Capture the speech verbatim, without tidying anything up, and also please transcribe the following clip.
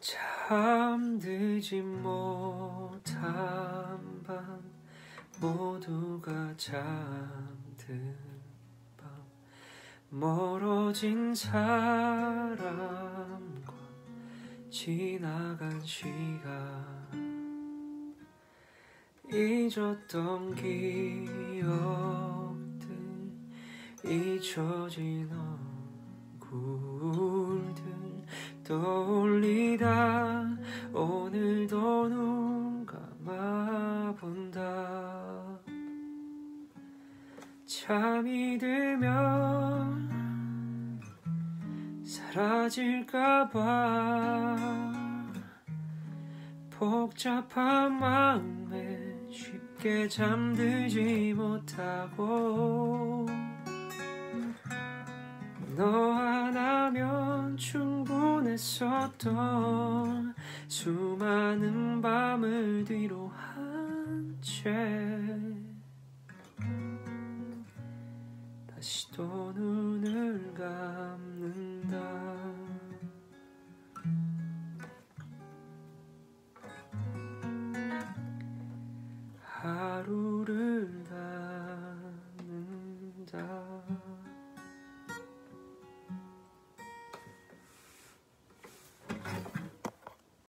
잠들지 못한 밤 모두가 잠든 밤 멀어진 사람과 지나간 시간 잊었던 기억들 잊혀진 얼굴들 떠올리다 오늘도 눈 감아본다. 잠이 들면 사라질까봐 복잡한 마음에 쉽게 잠들지 못하고 너 하나면 충분했었던 수많은 밤을 뒤로 한 채 다시 또 눈을 감는다. 하루를 가는다.